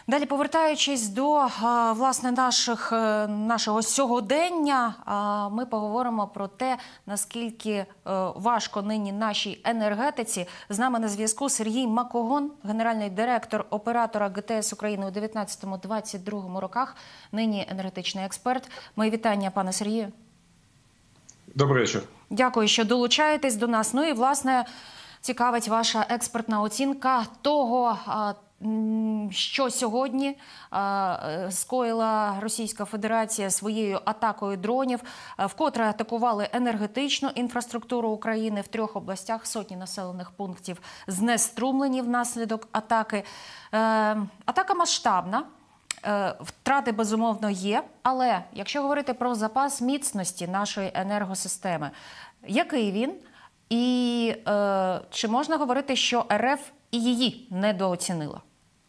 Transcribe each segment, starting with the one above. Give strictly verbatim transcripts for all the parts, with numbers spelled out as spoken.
Далі, повертаючись до власне наших, нашого сьогодення, ми поговоримо про те, наскільки важко нині нашій енергетиці. З нами на зв'язку Сергій Макогон, генеральний директор оператора ГТС України у дев'ятнадцятому - двадцять другому роках, нині енергетичний експерт. Мої вітання, пане Сергію. Добрий вечір. Дякую, що долучаєтесь до нас. Ну і, власне, цікавить ваша експертна оцінка того, що сьогодні скоїла Російська Федерація своєю атакою дронів, вкотре атакували енергетичну інфраструктуру України в трьох областях, сотні населених пунктів знеструмлені внаслідок атаки. Атака масштабна, втрати, безумовно, є, але якщо говорити про запас міцності нашої енергосистеми, який він? І е, чи можна говорити, що РФ і її недооцінила?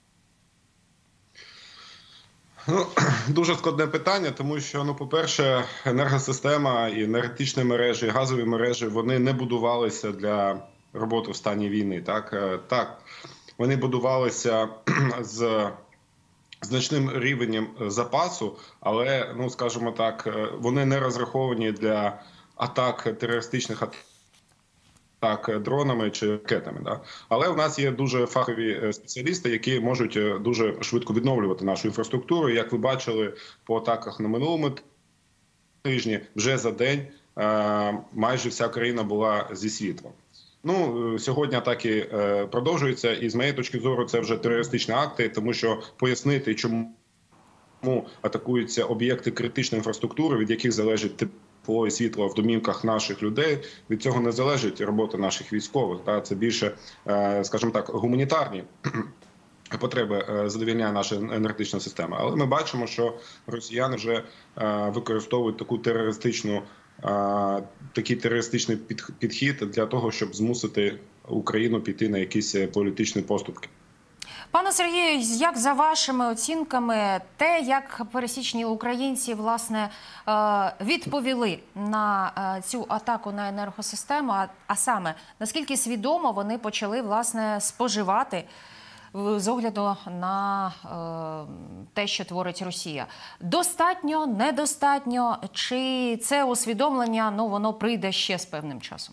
Ну, дуже складне питання, тому що, ну, по-перше, енергосистема і енергетичні мережі, і газові мережі, вони не будувалися для роботи в стані війни. Так, так вони будувалися з значним рівнем запасу, але, ну, скажімо так, вони не розраховані для атак, терористичних атак. Так, дронами чи ракетами. Да? Але у нас є дуже фахові спеціалісти, які можуть дуже швидко відновлювати нашу інфраструктуру. Як ви бачили по атаках на минулому тижні, вже за день е майже вся країна була зі світлом. Ну, сьогодні атаки е продовжуються, і з моєї точки зору це вже терористичні акти, тому що пояснити, чому атакуються об'єкти критичної інфраструктури, від яких залежить тепло і світло в домівках наших людей, від цього не залежить робота наших військових. Це більше, скажімо так, гуманітарні потреби задовільняє наша енергетична система. Але ми бачимо, що росіяни вже використовують таку терористичну, такий терористичний підхід для того, щоб змусити Україну піти на якісь політичні поступки. Пане Сергію, як за вашими оцінками, те, як пересічні українці, власне, відповіли на цю атаку на енергосистему, а саме, наскільки свідомо вони почали, власне, споживати з огляду на те, що творить Росія? Достатньо, недостатньо? Чи це усвідомлення, ну, воно прийде ще з певним часом?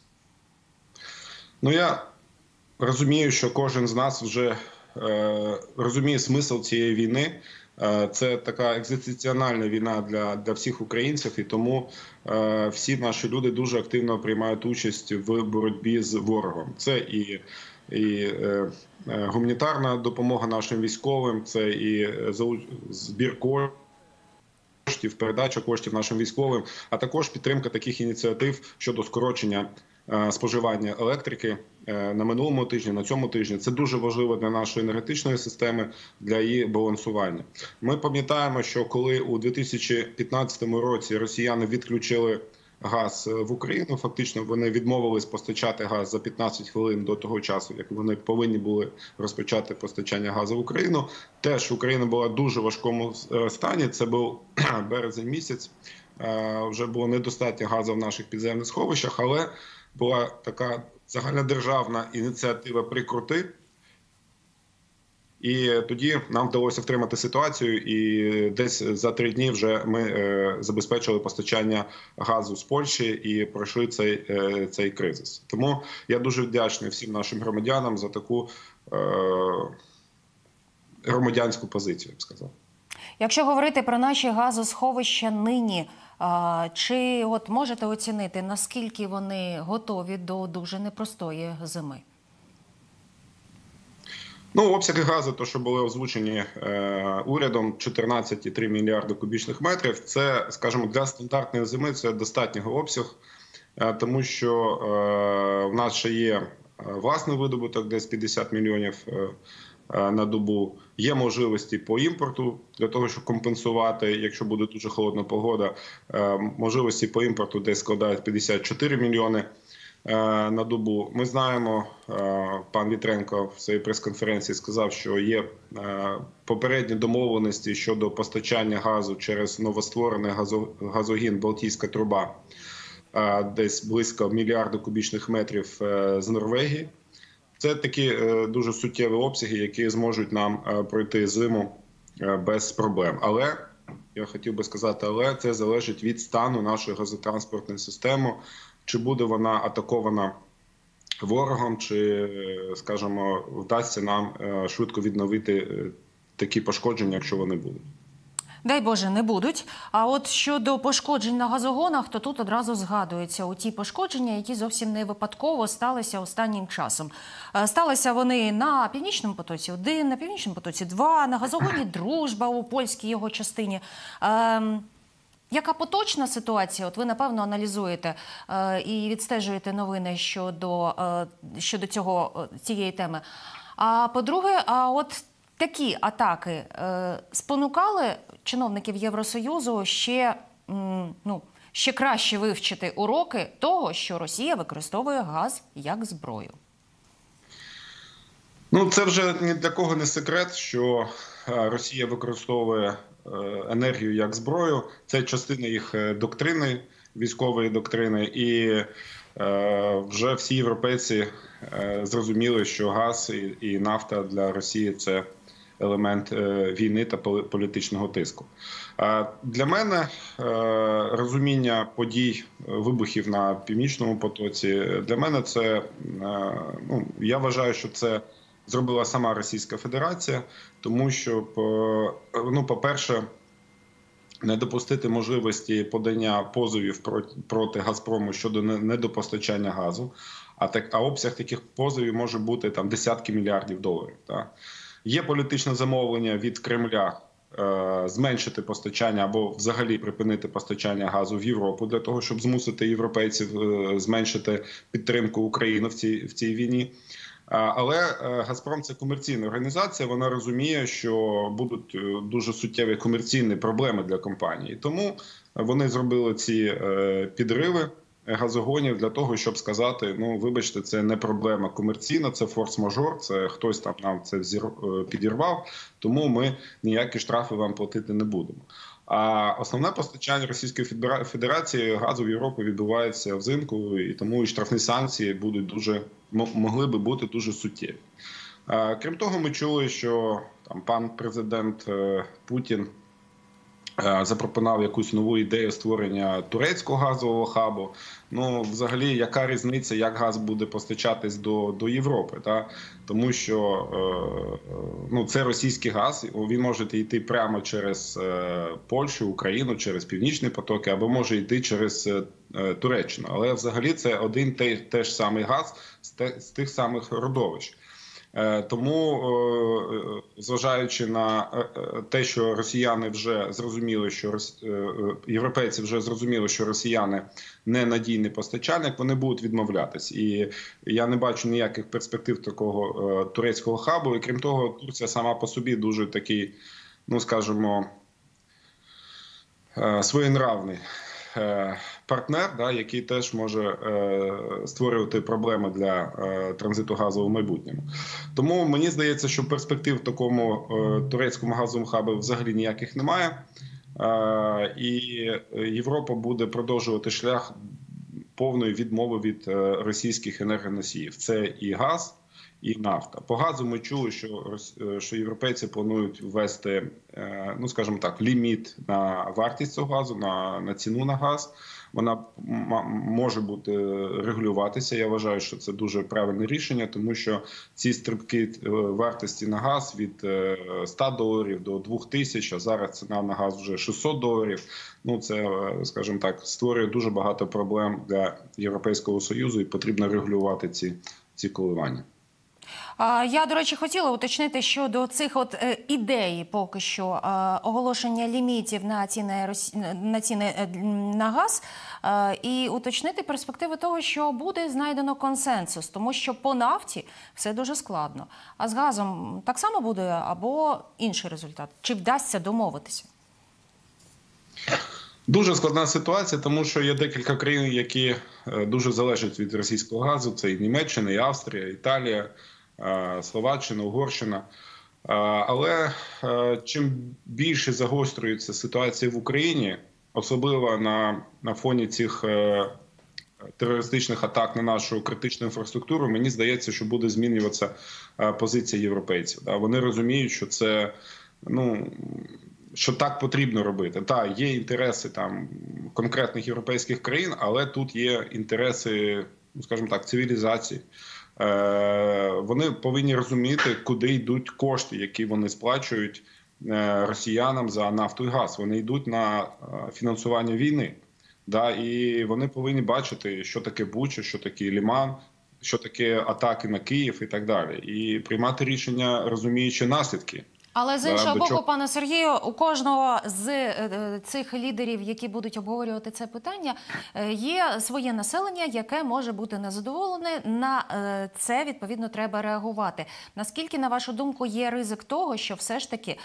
Ну, я розумію, що кожен з нас вже розуміє смисл цієї війни. Це така екзистенціональна війна для, для всіх українців, і тому е, всі наші люди дуже активно приймають участь в боротьбі з ворогом. Це і, і е, гуманітарна допомога нашим військовим, це і збір коштів, передача коштів нашим військовим, а також підтримка таких ініціатив щодо скорочення споживання електрики на минулому тижні, на цьому тижні. Це дуже важливо для нашої енергетичної системи, для її балансування. Ми пам'ятаємо, що коли у дві тисячі п'ятнадцятому році росіяни відключили газ в Україну, фактично вони відмовились постачати газ за п'ятнадцять хвилин до того часу, як вони повинні були розпочати постачання газу в Україну. Теж Україна була в дуже важкому стані, це був березень місяць, вже було недостатньо газу в наших підземних сховищах, але була така загальнодержавна ініціатива «Прикрути». І тоді нам вдалося втримати ситуацію, і десь за три дні вже ми е, забезпечили постачання газу з Польщі і пройшли цей, е, цей кризис. Тому я дуже вдячний всім нашим громадянам за таку е, громадянську позицію, я б сказав. Якщо говорити про наші газосховища нині, чи от можете оцінити, наскільки вони готові до дуже непростої зими? Ну, обсяги газу, то, що були озвучені е, урядом, чотирнадцять цілих три мільярди кубічних метрів, це, скажімо, для стандартної зими це достатній обсяг, е, тому що е, в нас ще є власний видобуток, десь п'ятдесят мільйонів е, на добу. Є можливості по імпорту для того, щоб компенсувати, якщо буде дуже холодна погода. Можливості по імпорту десь складають п'ятдесят чотири мільйони на добу. Ми знаємо, пан Вітренко в своїй прес-конференції сказав, що є попередні домовленості щодо постачання газу через новостворений газогін «Балтійська труба», десь близько мільярда кубічних метрів з Норвегії. Це такі дуже суттєві обсяги, які зможуть нам пройти зиму без проблем. Але я хотів би сказати, але це залежить від стану нашої газотранспортної системи, чи буде вона атакована ворогом, чи, скажімо, вдасться нам швидко відновити такі пошкодження, якщо вони будуть. Дай Боже, не будуть. А от щодо пошкоджень на газогонах, то тут одразу згадуються у ті пошкодження, які зовсім не випадково сталися останнім часом. Сталися вони на Північному потоці один, на Північному потоці два, на газогоні «Дружба» у польській його частині. Ем, яка поточна ситуація? От ви, напевно, аналізуєте е, і відстежуєте новини щодо, е, щодо цього, цієї теми. А по-друге, а от такі атаки е, спонукали чиновників Євросоюзу ще, м, ну, ще краще вивчити уроки того, що Росія використовує газ як зброю? Ну, це вже ні для кого не секрет, що Росія використовує енергію як зброю. Це частина їх доктрини, військової доктрини. І е, вже всі європейці е, зрозуміли, що газ і, і нафта для Росії – це елемент е, війни та політичного тиску. Е, для мене е, розуміння подій, вибухів на Північному потоці, для мене це, е, ну, я вважаю, що це зробила сама Російська Федерація, тому що, ну, по-перше, не допустити можливості подання позовів проти «Газпрому» щодо недопостачання газу, а, так, а обсяг таких позовів може бути там десятки мільярдів доларів. Так? Є політичне замовлення від Кремля е, зменшити постачання або взагалі припинити постачання газу в Європу для того, щоб змусити європейців е, зменшити підтримку України в цій, в цій війні. Але «Газпром» – це комерційна організація, вона розуміє, що будуть дуже суттєві комерційні проблеми для компанії. Тому вони зробили ці підриви газогонів для того, щоб сказати, ну, вибачте, це не проблема комерційна, це форс-мажор, це хтось там нам це підірвав, тому ми ніякі штрафи вам платити не будемо. А основне постачання Російської Федерації газу в Європу відбувається взимку, і тому і штрафні санкції будуть дуже, могли би бути дуже суттєві. Крім того, ми чули, що там пан президент Путін запропонував якусь нову ідею створення турецького газового хабу. Ну, взагалі, яка різниця, як газ буде постачатись до, до Європи? Та? Тому що ну, це російський газ, він може йти прямо через Польщу, Україну, через Північні потоки, або може йти через Туреччину. Але взагалі це один той теж самий газ з, те, з тих самих родовищ. Тому, зважаючи на те, що росіяни вже зрозуміли, що європейці вже зрозуміли, що росіяни не надійний постачальник, вони будуть відмовлятись. І я не бачу ніяких перспектив такого турецького хабу. І крім того, Турція сама по собі дуже такий, ну скажімо, своєнравний партнер, да, який теж може е, створювати проблеми для е, транзиту газу в майбутньому. Тому мені здається, що перспектив в такому е, турецькому газовому хабі взагалі ніяких немає. Е, і Європа буде продовжувати шлях повної відмови від е, російських енергоносіїв. Це і газ, і нафта. По газу ми чули, що, що європейці планують ввести, ну скажімо так, ліміт на вартість цього газу, на, на ціну на газ. Вона може бути регулюватися. Я вважаю, що це дуже правильне рішення, тому що ці стрибки вартості на газ від ста доларів до двох тисяч, а зараз ціна на газ вже шістсот доларів. Ну це, скажімо так, створює дуже багато проблем для Європейського Союзу і потрібно регулювати ці, ці коливання. Я, до речі, хотіла уточнити щодо цих от ідей поки що оголошення лімітів на ціни, на ціни на газ і уточнити перспективи того, що буде знайдено консенсус, тому що по нафті все дуже складно. А з газом так само буде або інший результат? Чи вдасться домовитися? Дуже складна ситуація, тому що є декілька країн, які дуже залежать від російського газу. Це і Німеччина, і Австрія, Італія, Словаччина, Угорщина. Але чим більше загострюється ситуація в Україні, особливо на, на фоні цих терористичних атак на нашу критичну інфраструктуру, мені здається, що буде змінюватися позиція європейців. Вони розуміють, що це ну, що так потрібно робити. Так, є інтереси там конкретних європейських країн, але тут є інтереси, скажімо так, цивілізації. Е, вони повинні розуміти, куди йдуть кошти, які вони сплачують е, росіянам за нафту і газ. Вони йдуть на е, фінансування війни. Да, і вони повинні бачити, що таке Буча, що таке Ліман, що таке атаки на Київ і так далі. І приймати рішення, розуміючи наслідки. Але з іншого до боку, чого- пане Сергію, у кожного з е, цих лідерів, які будуть обговорювати це питання, е, є своє населення, яке може бути незадоволене. На е, це, відповідно, треба реагувати. Наскільки, на вашу думку, є ризик того, що все ж таки е,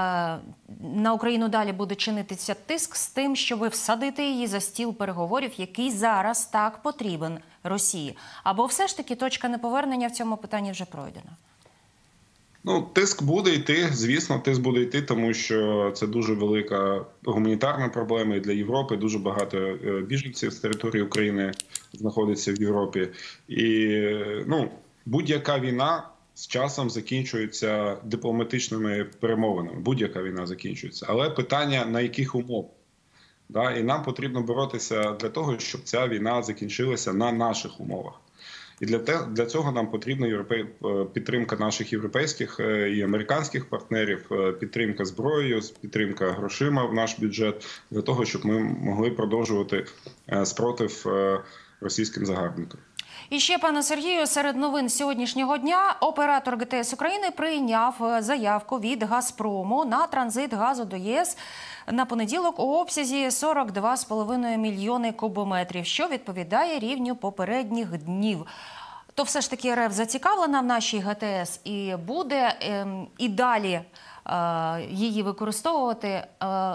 на Україну далі буде чинитися тиск з тим, щоб всадити її за стіл переговорів, який зараз так потрібен Росії? Або все ж таки точка неповернення в цьому питанні вже пройдена? Ну, тиск буде йти, звісно, тиск буде йти, тому що це дуже велика гуманітарна проблема і для Європи. Дуже багато е, біженців з території України знаходиться в Європі. І ну, будь-яка війна з часом закінчується дипломатичними перемовинами. Будь-яка війна закінчується. Але питання, на яких умовах? Да? І нам потрібно боротися для того, щоб ця війна закінчилася на наших умовах. І для те, для цього нам потрібна європей... підтримка наших європейських і американських партнерів, підтримка зброєю, підтримка грошима в наш бюджет, для того, щоб ми могли продовжувати спротив російським загарбникам. І ще, пане Сергію, серед новин сьогоднішнього дня оператор ГТС України прийняв заявку від «Газпрому» на транзит газу до ЄС на понеділок у обсязі сорок два з половиною мільйони кубометрів, що відповідає рівню попередніх днів. То все ж таки РФ зацікавлена в нашій ГТС і буде е, і далі е, її використовувати, е,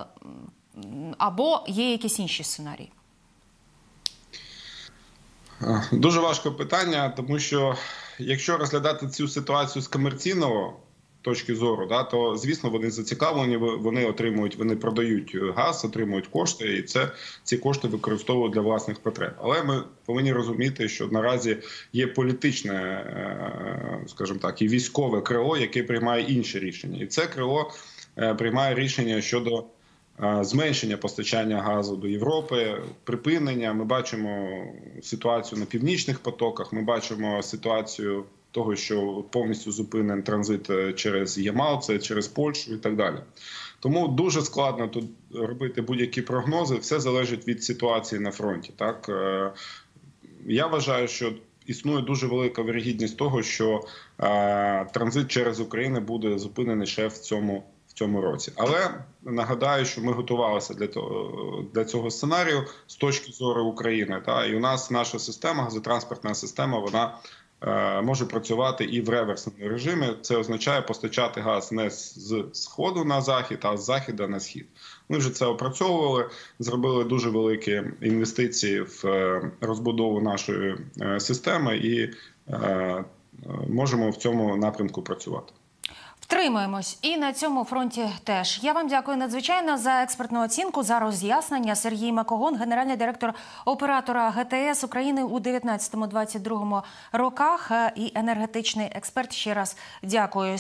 або є якісь інші сценарії? Дуже важке питання, тому що якщо розглядати цю ситуацію з комерційного точки зору, да, то, звісно, вони зацікавлені, вони отримують, вони продають газ, отримують кошти, і це, ці кошти використовують для власних потреб. Але ми повинні розуміти, що наразі є політичне, скажімо так, і військове крило, яке приймає інші рішення. І це крило приймає рішення щодо зменшення постачання газу до Європи, припинення. Ми бачимо ситуацію на північних потоках, ми бачимо ситуацію того, що повністю зупинен транзит через Ямал, це через Польщу і так далі. Тому дуже складно тут робити будь-які прогнози, все залежить від ситуації на фронті. Так? Я вважаю, що існує дуже велика вірогідність того, що е, транзит через Україну буде зупинений ще в цьому в цьому році. Але нагадаю, що ми готувалися для того, для цього сценарію з точки зору України. Та? І у нас наша система, газотранспортна система, вона е, може працювати і в реверсному режимі. Це означає постачати газ не з сходу на захід, а з заходу на схід. Ми вже це опрацьовували, зробили дуже великі інвестиції в розбудову нашої системи і е, можемо в цьому напрямку працювати. Втримуємось. І на цьому фронті теж. Я вам дякую надзвичайно за експертну оцінку, за роз'яснення. Сергій Макогон, генеральний директор оператора ГТС України у дев'ятнадцятому - двадцять другому роках і енергетичний експерт. Ще раз дякую.